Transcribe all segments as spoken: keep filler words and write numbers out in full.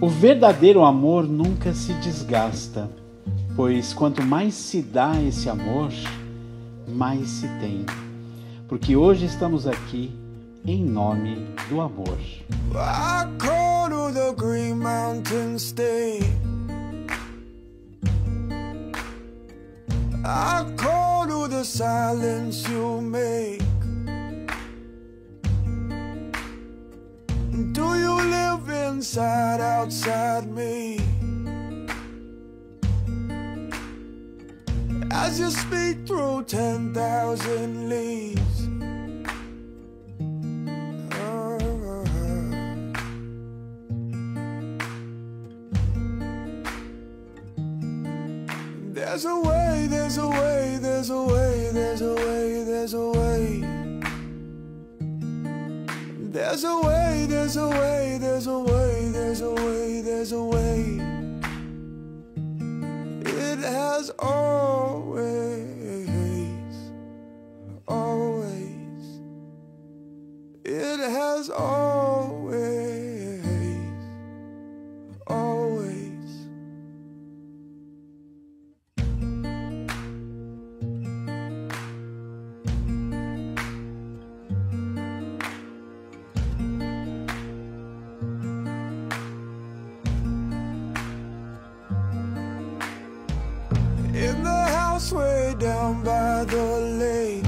O verdadeiro amor nunca se desgasta, pois quanto mais se dá esse amor, mais se tem. Porque hoje estamos aqui em nome do amor. I call to the Green Mountain State. I call to the silence you make. Do you live inside, outside me? As you speak through ten thousand leaves. There's a way, there's a way, there's a way, there's a way, there's a way. There's a way, there's a way, there's a way, there's a way, there's a way. It has always, always. It has always, always. In the house way down by the lake,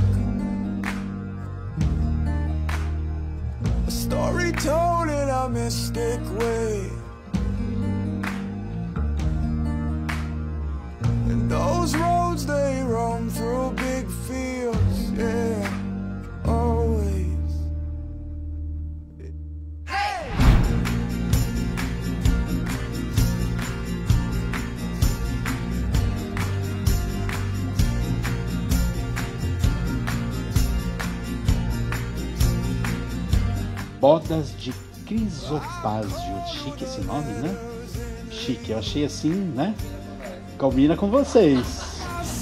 a story told in a mystic way. And those roads they roam through big fields, yeah, always. Bodas de Crisopásio. Chique esse nome, né? Chique, eu achei assim, né? Combina com vocês.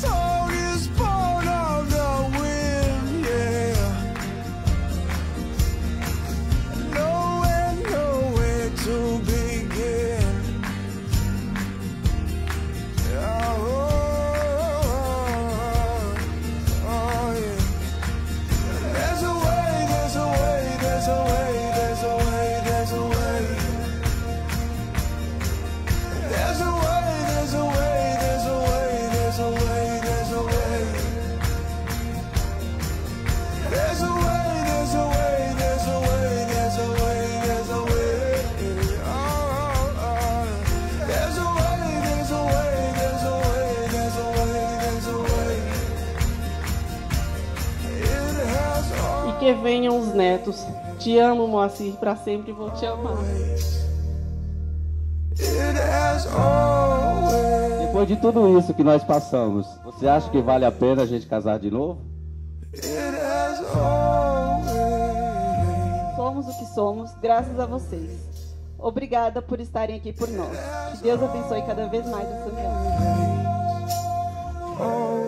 Que venham os netos. Te amo, Moacir, para sempre vou te amar. Depois de tudo isso que nós passamos, você acha que vale a pena a gente casar de novo? Somos o que somos, graças a vocês. Obrigada por estarem aqui por nós. Que Deus abençoe cada vez mais essa viagem.